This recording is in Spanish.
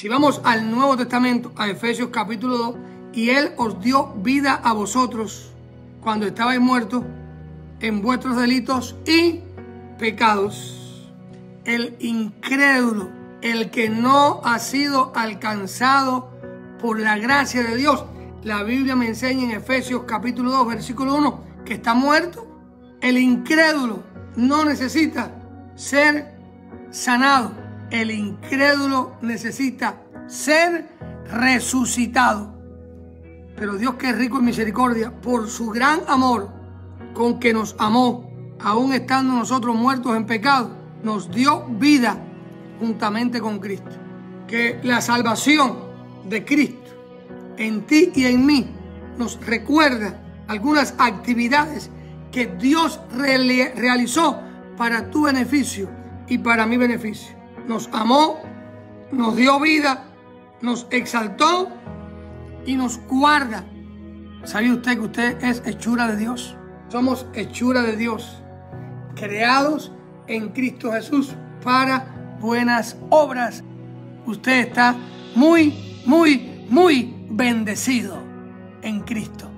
Si vamos al Nuevo Testamento, a Efesios capítulo 2, y Él os dio vida a vosotros cuando estabais muertos en vuestros delitos y pecados. El incrédulo, el que no ha sido alcanzado por la gracia de Dios. La Biblia me enseña en Efesios capítulo 2, versículo 1, que está muerto. El incrédulo no necesita ser sanado. El incrédulo necesita ser resucitado. Pero Dios, que es rico en misericordia, por su gran amor con que nos amó, aún estando nosotros muertos en pecado, nos dio vida juntamente con Cristo. Que la salvación de Cristo en ti y en mí nos recuerda algunas actividades que Dios realizó para tu beneficio y para mi beneficio. Nos amó, nos dio vida, nos exaltó y nos guarda. ¿Sabía usted que usted es hechura de Dios? Somos hechura de Dios, creados en Cristo Jesús para buenas obras. Usted está muy bendecido en Cristo.